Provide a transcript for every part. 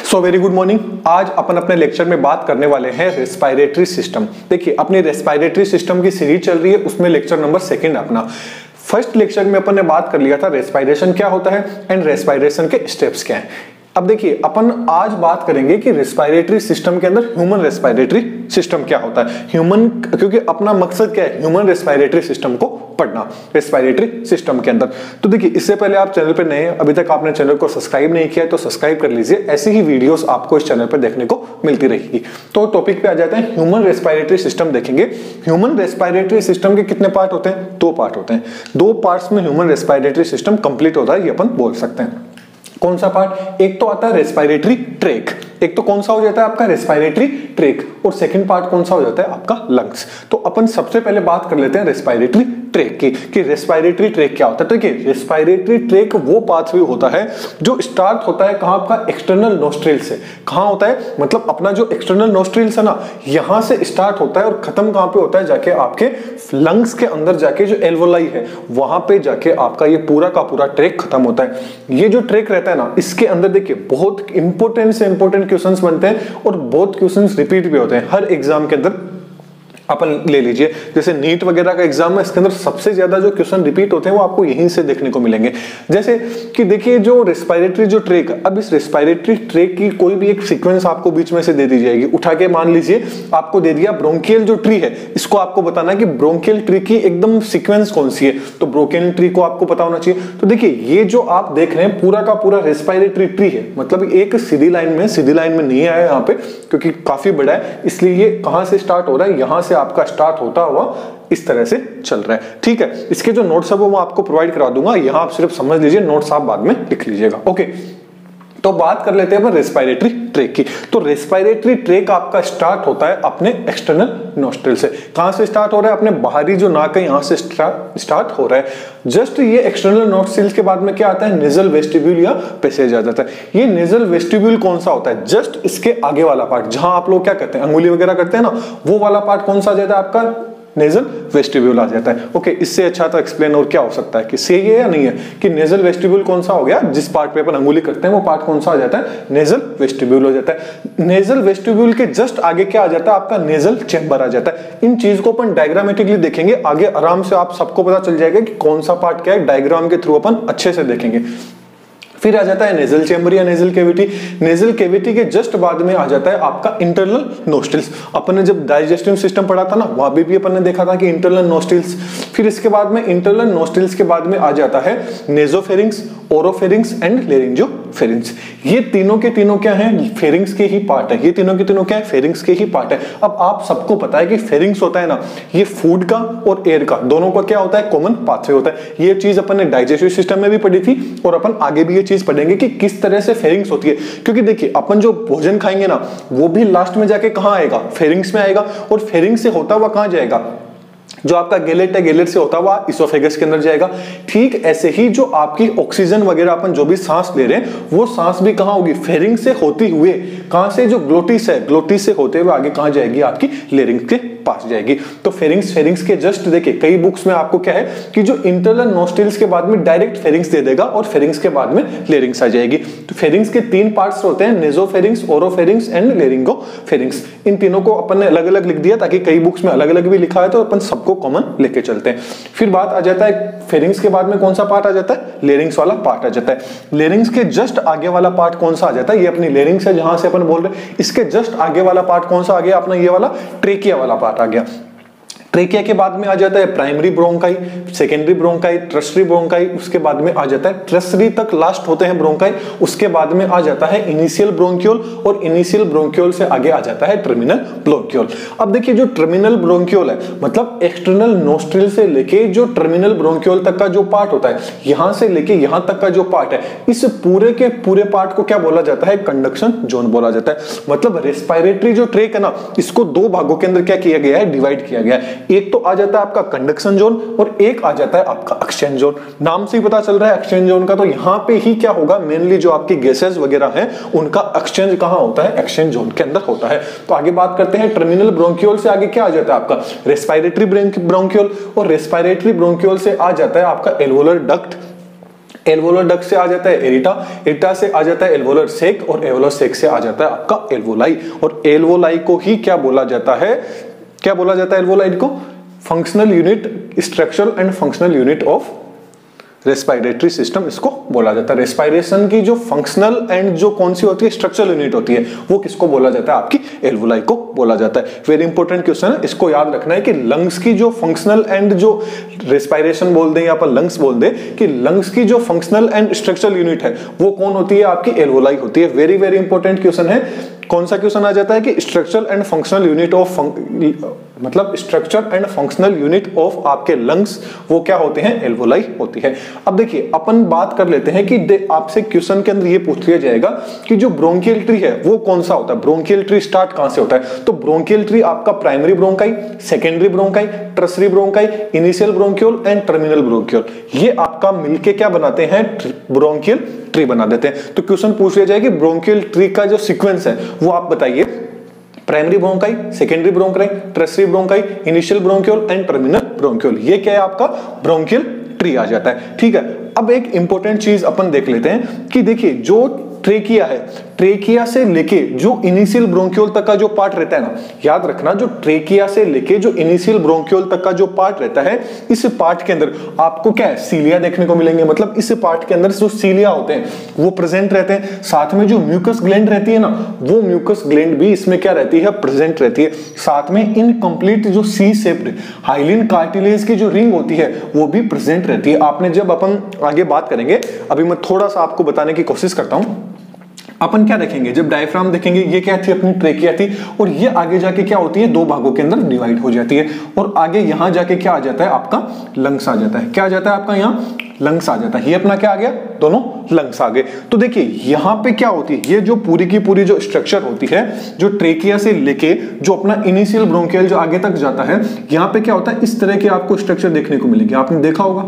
So very good morning. आज अपन अपने lecture में बात करने वाले हैं रेस्पिरेटरी सिस्टम। देखिए अपनी रेस्पिरेटरी सिस्टम की सीरीज चल रही है, उसमें लेक्चर नंबर 2 अपना। फर्स्ट लेक्चर में अपन ने बात कर लिया था रेस्पिरेशन क्या होता है एंड रेस्पिरेशन के स्टेप्स क्या हैं। अब देखिए अपन आज बात करेंगे कि रेस्पिरेटरी सिस्टम के अंदर ह्यूमन रेस्पिरेटरी सिस्टम क्या होता है। ह्यूमन, क्योंकि अपना मकसद क्या है, ह्यूमन रेस्पिरेटरी सिस्टम को पढ़ना रेस्पिरेटरी सिस्टम के अंदर। तो देखिए इससे पहले आप चैनल पर नए हैं, अभी तक आपने चैनल को सब्सक्राइब नहीं किया है तो सब्सक्राइब कर लीजिए, ऐसी ही वीडियोस आपको इस चैनल पर देखने को मिलती रहेगी। तो टॉपिक पे आ जाते हैं, ह्यूमन रेस्पिरेटरी सिस्टम देखेंगे। ह्यूमन रेस्पिरेटरी सिस्टम के कितने पार्ट होते हैं? 2 पार्ट होते हैं। 2 पार्ट्स में ह्यूमन रेस्पिरेटरी सिस्टम कंप्लीट होता है, ये अपन बोल सकते हैं। कौन सा पार्ट? एक तो आता है रेस्पिरेटरी ट्रैक, एक तो कौन सा हो जाता है आपका रेस्पिरेटरी ट्रैक, और सेकंड पार्ट कौन सा हो जाता है आपका लंग्स। तो अपन सबसे पहले बात कर लेते हैं रेस्पिरेटरी ट्रैक की कि रेस्पिरेटरी ट्रैक क्या होता है। देखिए रेस्पिरेटरी ट्रैक वो पाथवे होता है जो स्टार्ट होता है कहां? आपका एक्सटर्नल नोस्ट्रिल से। कहां होता है? मतलब अपना जो एक्सटर्नल नोस्ट्रिल्स है ना, यहां से स्टार्ट होता है और खत्म कहां पे होता है? जाके आपके लंग्स के अंदर जाके जो एल्वोलाई है वहां पे जाके आपका ये पूरा का पूरा ट्रैक खत्म होता है। ये जो ट्रैक रहता है ना, इसके अंदर देखिए बहुत इंपॉर्टेंट से इंपॉर्टेंट क्वेश्चंस बनते हैं और बहुत क्वेश्चंस रिपीट भी होते हैं हर एग्जाम के अंदर। अपन ले लीजिए जैसे नीट वगैरह का एग्जाम है, इसके अंदर सबसे ज्यादा जो क्वेश्चन रिपीट होते हैं वो आपको यहीं से देखने को मिलेंगे। जैसे कि देखिए जो रेस्पिरेटरी जो ट्रैक, अब इस रेस्पिरेटरी ट्रैक की कोई भी एक सीक्वेंस आपको बीच में से दे दी जाएगी। उठा के मान लीजिए आपको दे दिया ब्रोंकियल जो ट्री है, इसको आपको बताना है कि ब्रोंकियल ट्री की एकदम सीक्वेंस कौन सी है, तो ब्रोंकियल ट्री को आपको पता होना चाहिए। तो देखिए ये जो आप देख रहे हैं पूरा का पूरा रेस्पिरेटरी ट्री है, मतलब एक सीधी लाइन में नहीं आया यहाँ पे क्योंकि काफी बड़ा है, इसलिए ये कहां से स्टार्ट हो रहा है, यहां से आपका स्टार्ट होता हुआ इस तरह से चल रहा है। ठीक है, इसके जो नोट्स है वो मैं आपको प्रोवाइड करा दूंगा, यहां आप सिर्फ समझ लीजिए, नोट्स आप बाद में लिख लीजिएगा। ओके, तो बात कर लेते हैं रेस्पिरेटरी ट्रैक की। तो रेस्पिरेटरी ट्रैक आपका स्टार्ट होता है अपने एक्सटर्नल नोस्ट्रिल से। कहां से स्टार्ट हो रहा है? अपने बाहरी जो नाक है यहां से स्टार्ट हो रहा है। जस्ट ये एक्सटर्नल नोस्ट्रिल्स के बाद में क्या आता है? नेजल वेस्टिब्यूल या पैसेज आ जाता है। ये नेजल वेस्टिब्यूल कौन सा होता है? जस्ट इसके आगे वाला पार्ट, जहां आप लोग क्या करते हैं, अंगुली वगैरह करते हैं ना, वो वाला पार्ट कौन सा आ जाता है आपका? नेजल वेस्टिब्यूल आ जाता है। ओके, इससे अच्छा तो एक्सप्लेन और क्या हो सकता है कि सही है या नहीं है कि नेजल वेस्टिब्यूल कौन सा हो गया? जिस पार्ट पे अपन अंगुली करते हैं वो पार्ट कौन सा आ जाता है? नेजल वेस्टिब्यूल हो जाता है। नेजल वेस्टिब्यूल के जस्ट आगे क्या आ जाता है? आपका नेजल चैम्बर आ जाता है। इन चीज को अपन डायग्रामेटिकली देखेंगे, आगे आराम से आप सबको पता चल जाएगा कि कौन सा पार्ट क्या है, डायग्राम के थ्रू अपन अच्छे से देखेंगे। फिर आ जाता है नेजल चैम्बर या नेजल कैविटी। नेजल कैविटी के जस्ट बाद में आ जाता है आपका इंटरनल नोस्ट्रिल्स। अपन ने जब डाइजेस्टिव सिस्टम पढ़ा था ना, वहां भी अपन ने देखा था कि इंटरनल नोस्ट्रिल्स। फिर इसके बाद में इंटरनल नोस्ट्रिल्स के बाद में आ जाता है नेजोफेरिंक्स, ओरोफेरिंक्स एंड लेरिंजोफेरिंक्स। ये तीनों के तीनों क्या हैं? फेरिंग्स के ही पार्ट है। ये तीनों के तीनों क्या है? फेरिंग्स के ही पार्ट है। अब आप सबको पता है कि फेरिंग्स होता है ना, ये फूड का और एयर का दोनों का क्या होता है? कॉमन पाथवे होता है। ये चीज अपन ने डाइजेस्टिव सिस्टम में भी पढ़ी थी और अपन आगे भी ये चीज पढ़ेंगे कि किस तरह से फेरिंग्स होती है। क्योंकि देखिए अपन जो भोजन खाएंगे ना, वो भी लास्ट में जाके कहां आएगा? फेरिंग्स में आएगा, और फेरिंग्स से होता हुआ कहां जाएगा? जो आपका गैलेट है, गैलेट से होता हुआ इसोफेगस के अंदर जाएगा। ठीक ऐसे ही जो आपकी ऑक्सीजन वगैरह अपन जो भी सांस ले रहे हैं, वो सांस भी कहां होगी? फेरिंग्स से होती हुए कहां से? जो ग्लोटिस है, ग्लोटिस से होते हुए आगे कहां जाएगी? आपकी लेरिंग्स के पास जाएगी। तो फेरिंग्स के जस्ट देखिए कई बुक्स में आपको क्या है कि जो इंटरनल नोस्ट्रिल्स के बाद में डायरेक्ट फेरिंग्स दे देगा और फेरिंग्स के बाद में लेरिंग्स आ जाएगी। तो फेरिंग्स के 3 पार्ट्स होते हैं, नेजोफेरिंग्स, ओरोफेरिंग्स एंड लेरिंगोफेरिंग्स। इन तीनों को अपन ने अलग अलग लिख दिया ताकि कई बुक्स में अलग अलग भी लिखा है, तो अपन सबको कॉमन लेके चलते हैं। फिर बात आ जाता है फेरिंग्स के बाद में कौन सा पार्ट आ जाता है? लेरिंग्स वाला पार्ट आ जाता है। लेरिंग्स के जस्ट आगे वाला पार्ट कौन सा आ जाता है? ये अपनी लेरिंग्स है जहां से अपन बोल रहे हैं, इसके जस्ट आगे वाला पार्ट कौन सा आ गया? अपना ये वाला ट्रेकिया वाला पार्ट आ गया। ट्रेकिया के बाद में आ जाता है primary bronchi, secondary bronchi, tertiary bronchi, उसके बाद में आ जाता है टर्शियरी तक लास्ट होते हैं ब्रोंकाई, उसके बाद में आ जाता है इनिशियल ब्रोंक्यूल, और इनिशियल ब्रोंक्यूल से आगे आ जाता है टर्मिनल ब्रोंक्यूल। अब देखिए जो टर्मिनल ब्रोंक्यूल है, मतलब एक्सटर्नल नोस्ट्रिल से लेके जो टर्मिनल ब्रोंक्यूल तक का जो पार्ट होता है, यहां से लेके यहां तक का जो पार्ट है, इस पूरे के पूरे पार्ट को क्या बोला जाता है? कंडक्शन जोन बोला जाता है। मतलब रेस्पिरेटरी जो ट्रैक है ना, इसको 2 भागों के अंदर क्या किया गया है? डिवाइड किया गया है। एक तो आ जाता है आपका कंडक्शन जोन और एक आ जाता है आपका एक्सचेंज जोन। नाम से ही पता चल रहा है एक्सचेंज जोन का, तो यहां पे ही क्या होगा? मेनली जो आपकी गैसेस वगैरह हैं उनका एक्सचेंज कहां होता है? एक्सचेंज जोन के अंदर होता है। तो आगे बात करते हैं टर्मिनल ब्रोंक्यूल से आगे क्या आ जाता है? आपका रेस्पिरेटरी ब्रोंक्यूल, और रेस्पिरेटरी ब्रोंक्यूल से आ जाता है आपका एल्वोलर डक्ट। एल्वोलर डक्ट से आ जाता है एरिटा, एरिटा से आ जाता है एल्वोलर सेक, और एल्वोलर सेक से आ जाता है आपका एल्वोलाई। और एल्वोलाई को ही क्या बोला जाता है, क्या बोला जाता है एल्वोलाई को? Functional unit, structural and functional unit of respiratory system इसको बोला जाता है। रेस्पिरेशन की जो फंक्शनल एंड जो कौन सी होती है, स्ट्रक्चरल यूनिट होती है, वो किसको बोला जाता है? आपकी एल्वोलाई को बोला जाता है। वेरी इंपॉर्टेंट क्वेश्चन है, इसको याद रखना है कि लंग्स की जो फंक्शनल एंड जो रेस्पिरेशन बोल दें या पर लंग्स बोल दें, कि लंग्स की जो फंक्शनल एंड स्ट्रक्चरल यूनिट है वो कौन होती है? आपकी एल्वोलाई होती है। वेरी वेरी इंपॉर्टेंट क्वेश्चन है। कौन सा क्वेश्चन आ जाता है कि structural and functional unit of, मतलब structure and functional unit of आपके लंग्स वो क्या होते हैं? एल्वोलाई होती है। अब देखिए अपन बात कर लेते हैं कि आपसे क्वेश्चन के अंदर ये पूछ लिया जाएगा कि जो ब्रोंकियल ट्री है वो कौन सा होता है, ब्रोंकियल ट्री स्टार्ट कहां से होता है? तो ब्रोंकियल ट्री आपका primary bronchi, secondary bronchi, tertiary bronchi, initial bronchiole and terminal bronchiole, ये आपका मिलके क्या बनाते हैं? ब्रोंकियल ट्री बना देते हैं। तो क्वेश्चन पूछ लिया जाए कि ब्रोंकियल ट्री का जो सीक्वेंस है वो आप बताइए। Primary bronchi, secondary bronchi, tertiary bronchi, initial bronchiole and terminal bronchiole, ये क्या है? आपका ब्रोंकियल ट्री आ जाता है। ठीक है, अब एक इंपॉर्टेंट चीज अपन देख लेते हैं कि देखिए जो ट्रेकिया है, ट्रेकिया से लेके जो इनिशियल ब्रोंक्यूल तक का जो पार्ट रहता है ना, याद रखना, जो ट्रेकिया से लेके जो इनिशियल ब्रोंक्यूल तक का जो पार्ट रहता है, इस पार्ट के अंदर आपको क्या है? सीलिया देखने को मिलेंगे। मतलब इस पार्ट के अंदर जो सीलिया होते हैं वो प्रेजेंट रहते हैं। साथ में जो म्यूकस ग्लैंड रहती है ना, वो म्यूकस ग्लैंड भी इसमें क्या रहती है? प्रेजेंट रहती है। साथ में इनकम्प्लीट जो सी शेप्ड हाइलिन कार्टिलेज की जो रिंग होती है वो भी प्रेजेंट रहती है। आपने जब अपन आगे बात करेंगे, अभी मैं थोड़ा सा आपको बताने की कोशिश करता हूं। अपन क्या देखेंगे, जब डायफ्राम देखेंगे, ये क्या थी? अपनी ट्रेकिया थी, और ये आगे जाके क्या होती है? दो भागों के अंदर डिवाइड हो जाती है, और आगे यहां जाके क्या आ जाता है? आपका लंग्स आ जाता है। क्या आ जाता है आपका? यहाँ लंग्स आ जाता है। ये अपना क्या आ गया? दोनों लंग्स आ गए। तो देखिए यहां पे क्या होती है, ये जो पूरी की पूरी जो स्ट्रक्चर होती है, जो ट्रेकिया से लेके जो अपना इनिशियल ब्रोंकियल जो आगे तक जाता है, यहां पे क्या होता है? इस तरह की आपको स्ट्रक्चर देखने को मिलेगी। आपने देखा होगा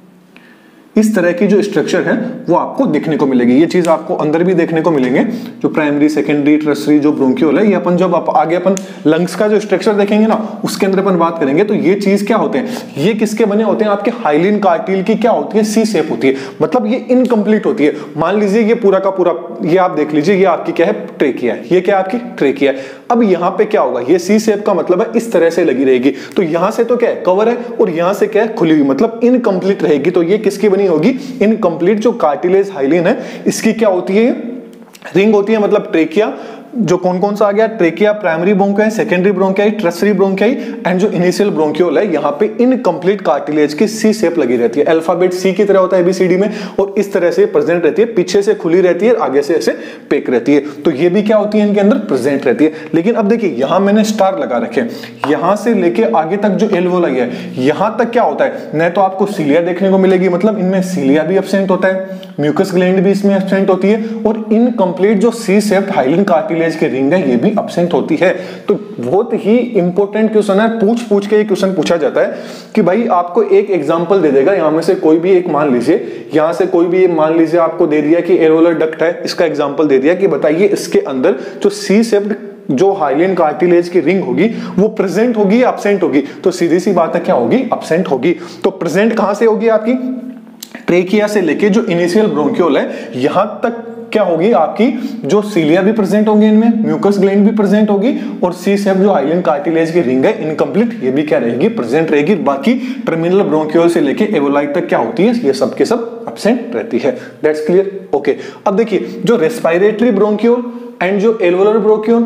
इस तरह की जो स्ट्रक्चर है वो आपको देखने को मिलेगी। ये चीज आपको अंदर भी देखने को मिलेंगे, जो प्राइमरी, सेकेंडरी, टर्सरी जो ब्रोंक्यूल है, ये अपन जब आगे अपन लंग्स का जो स्ट्रक्चर देखेंगे ना, उसके अंदर अपन बात करेंगे, तो ये चीज क्या होते हैं? ये किसके बने होते हैं? आपके हाइलिन कार्टिल की क्या होती है? सी शेप होती है। मतलब ये इनकम्प्लीट होती है। मान लीजिए ये पूरा का पूरा, ये आप देख लीजिए, ये आपकी क्या है? ट्रेकिया है। ये क्या आपकी? ट्रेकिया है। अब यहाँ पे क्या होगा? ये सी शेप का मतलब है इस तरह से लगी रहेगी। तो यहां से तो क्या है? कवर है, और यहां से क्या है? खुली हुई, मतलब इनकम्प्लीट रहेगी। तो ये किसकी बनी होगी? इनकम्प्लीट जो कार्टिलेज हाइलिन है इसकी क्या होती है? रिंग होती है। मतलब ट्रेकिया जो कौन कौन सा आ गया? Trachea, primary bronchi, secondary bronchi, tertiary bronchi and जो इनिशियल ब्रोंक्यूल है, यहाँ पे इनकम्प्लीट कार्टिलेज की सी शेप लगी रहती है। अल्फाबेट सी की तरह होता है एबीसीडी में, और इस तरह से प्रेजेंट रहती है। पीछे से खुली रहती है, आगे से ऐसे पेक रहती है। तो ये भी क्या होती है? इनके अंदर प्रेजेंट रहती है। लेकिन अब देखिए यहां मैंने स्टार लगा रखे, यहां से लेके आगे तक जो एल्वोलाई है, यहां तक क्या होता है? न तो आपको सीलिया देखने को मिलेगी, मतलब इनमें सीलिया भी एब्सेंट होता है, म्यूकस ग्लैंड भी इसमें एब्सेंट होती है, और इनकम्प्लीट जो सी शेप्ड हाइलिन कार्टिलेज की रिंग है ये भी एब्सेंट होती है। तो बहुत ही इंपॉर्टेंट क्वेश्चन है, पूछ के ये क्वेश्चन पूछा जाता है कि भाई आपको एक एग्जांपल दे देगा, यहां में से कोई भी एक मान लीजिए, यहां से कोई भी मान लीजिए आपको दे दिया कि एल्वोलर डक्ट है, इसका एग्जांपल दे दिया कि बताइए इसके अंदर जो सी शेप्ड जो हाइलिन कार्टिलेज की रिंग होगी वो प्रेजेंट होगी या एब्सेंट होगी? तो सीधी सी बात है, क्या होगी? एब्सेंट होगी। तो प्रेजेंट कहां से होगी? आपकी ट्रेकिया से लेके जो इनिशियल ब्रोंक्यूल है यहां तक क्या होगी? आपकी जो सीलिया भी प्रेजेंट होंगे, इनमें म्यूकस ग्लैंड भी प्रेजेंट होगी, और सी शेप जो हाइलिन कार्टिलेज की रिंग है इनकम्प्लीट, ये भी क्या रहेगी? प्रेजेंट रहेगी। बाकी टर्मिनल ब्रोंक्यूल से लेके एल्वोलाई तक क्या होती है? ये सब के सब एब्सेंट रहती है। That's clear? ओके। अब देखिए जो रेस्पिरेटरी ब्रोंक्यूल एंड जो एल्वोलर ब्रोंक्यूल,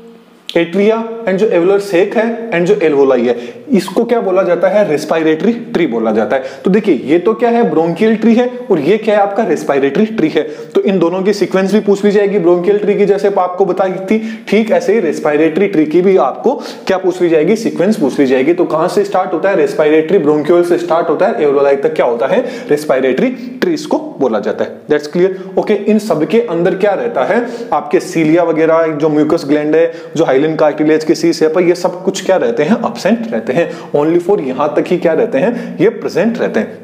एट्रिया एंड जो एल्वोलर सेक है एंड जो एल्वोलाई है, इसको क्या बोला जाता है? रेस्पिरेटरी ट्री बोला जाता है। तो देखिए ये तो क्या है? ब्रोंकियल ट्री है, और ये क्या है? आपका रेस्पिरेटरी ट्री है। तो इन दोनों की सीक्वेंस भी पूछ ली जाएगी, ब्रोंकियल ट्री की जैसे आपको बताई थी, ठीक ऐसे ही रेस्पिरेटरी ट्री की भी आपको क्या पूछ ली जाएगी? सीक्वेंस पूछ ली जाएगी। तो कहां से स्टार्ट होता है? रेस्पिरेटरी ब्रोंक्यूल से स्टार्ट होता है, एल्वोलाई तक क्या होता है? रेस्पिरेटरी ट्री इसको बोला जाता है। That's clear? ओके। इन सबके अंदर क्या रहता है? आपके सीलिया वगैरह, जो म्यूकस ग्लैंड है, जो हाइलिन कार्टिलेज की सी शेप है, ये सब कुछ क्या रहते हैं? एब्सेंट रहते हैं। ओनली फॉर यहां तक ही क्या रहते हैं? ये प्रेजेंट रहते हैं।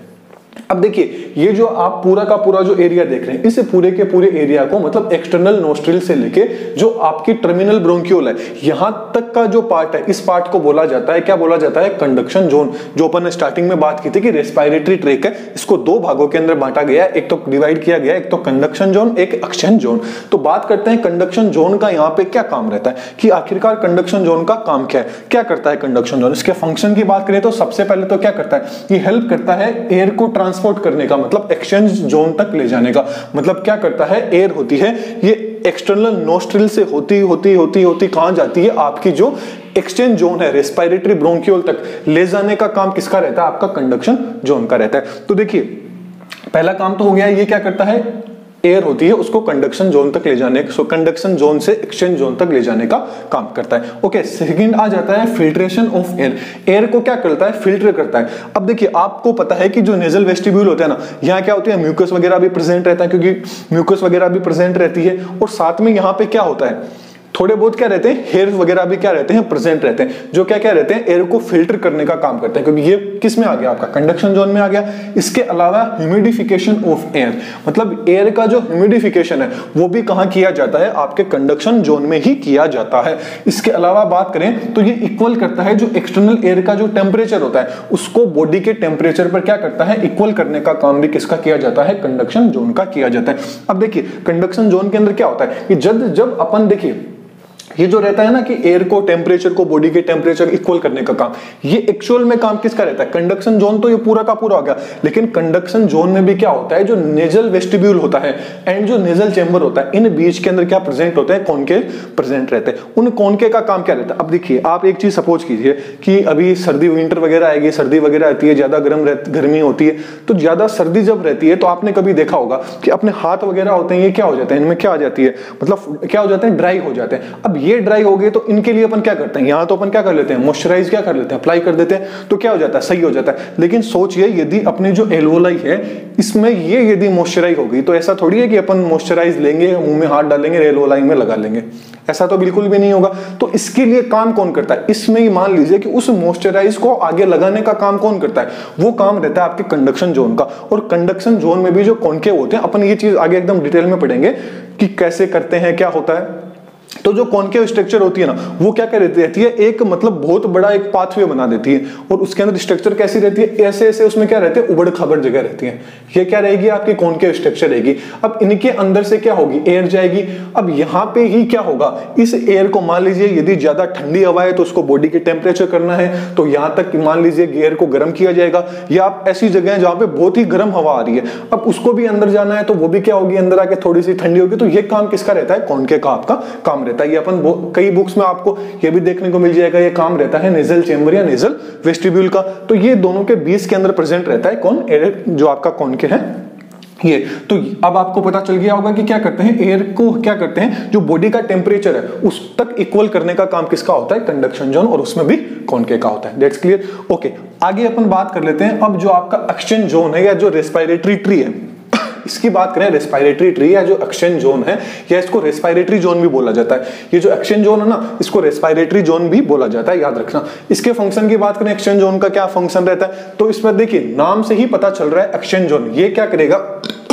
अब देखिए ये जो आप पूरा का पूरा जो एरिया देख रहे हैं, इस पूरे के पूरे एरिया को मतलब एक्सटर्नल नोस्ट्रिल से लेके जो आपकी टर्मिनल ब्रोंकियोल है यहां तक का जो पार्ट है, इस पार्ट को बोला जाता है, क्या बोला जाता है, कंडक्शन जोन। जो अपन ने स्टार्टिंग में बात की थी कि रेस्पिरेटरी ट्रैक है, इसको दो भागों के अंदर बांटा गया है, एक तो डिवाइड किया गया है, एक तो कंडक्शन जोन, एक एक्सचेंज जोन। तो बात करते हैं कंडक्शन जोन का यहाँ पे क्या काम रहता है कि आखिरकार कंडक्शन जोन का काम क्या है, क्या करता है कंडक्शन जोन। इसके फंक्शन की बात करें तो सबसे पहले तो क्या करता है कि हेल्प करता है एयर को ट्रांसपोर्ट करने का, मतलब एक्सचेंज जोन तक ले जाने का। मतलब क्या करता है, एयर होती है ये एक्सटर्नल नोस्ट्रिल से होती होती कहां जाती है, आपकी जो एक्सचेंज जोन है रेस्पिरेटरी ब्रोंकियोल तक ले जाने का काम किसका रहता है, आपका कंडक्शन जोन का रहता है। तो देखिए पहला काम तो हो गया, ये क्या करता है, एयर होती है उसको कंडक्शन जोन तक ले जाने, सो कंडक्शन जोन से एक्सचेंज जोन तक ले जाने का काम करता है। ओके, सेकंड आ जाता है फिल्ट्रेशन ऑफ एयर। एयर को क्या करता है, फिल्टर करता है। अब देखिए आपको पता है कि जो नेजल वेस्टिब्यूल होता है ना, यहाँ क्या होती है, म्यूकस वगैरह भी प्रेजेंट रहता है, क्योंकि म्यूकस वगैरह भी प्रेजेंट रहती है, और साथ में यहाँ पे क्या होता है, थोड़े बहुत क्या रहते हैं, हेयर वगैरह भी क्या रहते हैं, प्रेजेंट रहते हैं, जो क्या क्या रहते हैं, एयर को फिल्टर करने का काम करते हैं, क्योंकि ये किस में आ गया, आपका कंडक्शन जोन में आ गया। इसके अलावा ह्यूमिडिफिकेशन ऑफ एयर, मतलब एयर का जो ह्यूमिडिफिकेशन है वो भी कहां किया जाता है, आपके कंडक्शन जोन में ही किया जाता है। इसके अलावा बात करें तो ये इक्वल करता है जो एक्सटर्नल एयर का जो टेम्परेचर होता है उसको बॉडी के टेम्परेचर पर क्या करता है, इक्वल करने का काम भी किसका किया जाता है, कंडक्शन जोन का किया जाता है। अब देखिए कंडक्शन जोन के अंदर क्या होता है कि जब अपन देखिए ये जो रहता है ना कि एयर को टेम्परेचर को बॉडी के टेम्परेचर इक्वल करने का काम, ये एक्चुअल में काम किसका रहता है, कंडक्शन जोन तो ये पूरा का पूरा हो गया, लेकिन कंडक्शन जोन में भी क्या होता है, जो नेजल वेस्टिब्यूल होता है एंड जो नेजल चेंबर होता है, इन बीच के अंदर क्या प्रेजेंट होते हैं, कॉनके प्रेजेंट रहते हैं। उन कॉनके का काम क्या रहता है। अब देखिए आप एक चीज सपोज कीजिए कि अभी सर्दी विंटर वगैरह आएगी, सर्दी वगैरह आती है, ज्यादा गर्मी होती है, तो ज्यादा सर्दी जब रहती है तो आपने कभी देखा होगा कि अपने हाथ वगैरह होते हैं, ये क्या हो जाते हैं, इनमें क्या आ जाती है, मतलब क्या हो जाते हैं, ड्राई हो जाते हैं। अब ये ड्राई हो गए तो इनके लिए अपन क्या करते हैं, यहां तो अपन क्या कर लेते हैं, मॉइस्चराइज क्या कर लेते हैं, अप्लाई कर देते हैं, तो क्या हो जाता है, सही हो जाता है। लेकिन सोचिए यदि अपनी जो एल्वोलाई है इसमें ये यदि मॉइस्चराइज होगी, तो ऐसा थोड़ी है कि अपन मॉइस्चराइज लेंगे, मुंह में हाथ डालेंगे, एल्वोलाई में लगा लेंगे, ऐसा तो बिल्कुल भी नहीं होगा। तो इसके लिए काम कौन करता है, इसमें ही मान लीजिए कि उस मॉइस्चराइज को आगे लगाने का काम कौन करता है, वो काम रहता है आपके कंडक्शन जोन का। और कंडक्शन जोन में भी जो कॉनकेव होते हैं, अपन ये चीज आगे एकदम डिटेल में पढ़ेंगे कि कैसे करते हैं, क्या होता है। तो जो कॉनकेव स्ट्रक्चर होती है ना, वो क्या रहती है, एक मतलब बहुत बड़ा एक पाथवे बना देती है, और उसके अंदर स्ट्रक्चर कैसी रहती है, ऐसे ऐसे उसमें क्या रहते हैं, उबड़ खाबड़ जगह रहती है। ये क्या रहेगी, आपकी कॉनकेव स्ट्रक्चर रहेगी। अब इनके अंदर से क्या होगी, एयर जाएगी। अब यहाँ पे ही क्या होगा, इस एयर को मान लीजिए यदि ज्यादा ठंडी हवा है तो उसको बॉडी के टेम्परेचर करना है, तो यहाँ तक मान लीजिए एयर को गर्म किया जाएगा। या आप ऐसी जगह है जहाँ पे बहुत ही गर्म हवा आ रही है, अब उसको भी अंदर जाना है, तो वो भी क्या होगी, अंदर आके थोड़ी सी ठंडी होगी। तो ये काम किसका रहता है, कॉनकेव का आपका काम रहता है। ये अपन कई बुक्स में आपको ये भी देखने को मिल जाएगा, ये काम रहता है नेजल चेंबर या नेजल वेस्टिब्यूल का। तो ये दोनों के बीच के अंदर प्रेजेंट रहता है कौन, एयर जो आपका कॉनकेव है ये। तो अब आपको पता चल गया होगा कि क्या करते हैं, एयर को क्या करते हैं, जो बॉडी का टेम्परेचर है उस तक इक्वल करने का काम किसका होता है, कंडक्शन जोन, और उसमें भी कॉनकेव का होता है। That's clear. ओके, आगे अपन बात कर लेते हैं अब जो आपका एक्सचेंज जोन है या जो रेस्पिरेटरी ट्री है, इसकी बात करें, रेस्पिरेटरी ट्री या जो एक्सचेंज जोन है, या इसको रेस्पिरेटरी जोन भी बोला जाता है। ये जो एक्सचेंज जोन है ना, इसको रेस्पिरेटरी जोन भी बोला जाता है, याद रखना। इसके फंक्शन की बात करें, एक्सचेंज जोन का क्या फंक्शन रहता है, तो इसमें देखिए नाम से ही पता चल रहा है, एक्सचेंज जोन ये क्या करेगा,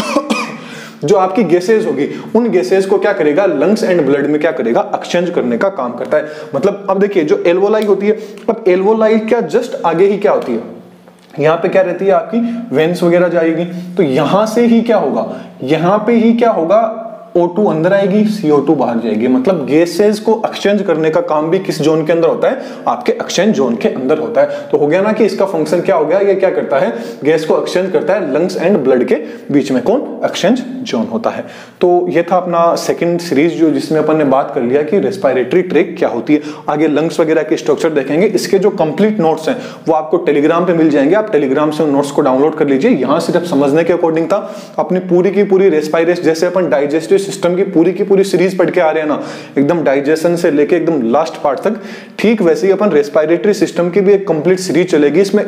जो आपकी गैसेज होगी उन गैसेज को क्या करेगा, लंग्स एंड ब्लड में क्या करेगा, एक्सचेंज करने का काम करता है। मतलब अब देखिए जो एल्वोलाई होती है, अब एल्वोलाई क्या जस्ट आगे ही क्या होती है, यहाँ पे क्या रहती है, आपकी वेन्स वगैरह जाएगी, तो यहां से ही क्या होगा, यहां पे ही क्या होगा, O2 अंदर आएगी, CO2 बाहर जाएगी। मतलब गैसेस को एक्सचेंज करने का काम भी किस जोन के अंदर होता है, आपके एक्सचेंज जोन के अंदर होता है। तो हो गया ना कि इसका फंक्शन क्या हो गया, ये क्या करता है, गैस को एक्सचेंज करता है लंग्स एंड ब्लड के बीच में, कौन, एक्सचेंज जोन होता है। तो ये था अपना सेकंड सीरीज जो जिसमें अपन ने बात कर लिया कि रेस्पिरेटरी ट्रैक क्या होती है। आगे लंग्स वगैरह के स्ट्रक्चर देखेंगे। इसके जो कंप्लीट नोट्स हैं वो आपको टेलीग्राम पे मिल जाएंगे, आप टेलीग्राम से उन नोट्स को डाउनलोड कर लीजिए। यहाँ सिर्फ समझने के अकॉर्डिंग था, अपनी पूरी की पूरी रेस्पिरेशन, जैसे अपन डाइजेस्टिव सिस्टम की पूरी सीरीज पढ़ के आ रहे हैं ना, एकदम डाइजेशन से लेके एकदम लास्ट पार्ट तक, ठीक वैसे ही अपन रेस्पिरेटरी सिस्टम की भी एक कंप्लीट सीरीज चलेगी। इसमें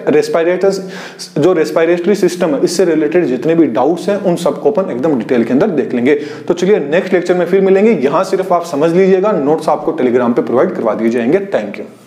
जो रेस्पिरेटरी सिस्टम है इससे रिलेटेड जितने भी डाउट्स हैं उन सबको अपन एकदम डिटेल के अंदर देख लेंगे। तो चलिए नेक्स्ट लेक्चर में फिर मिलेंगे। यहाँ सिर्फ आप समझ लीजिएगा, नोट्स आपको टेलीग्राम पे प्रोवाइड करवा दिए जाएंगे। Thank you.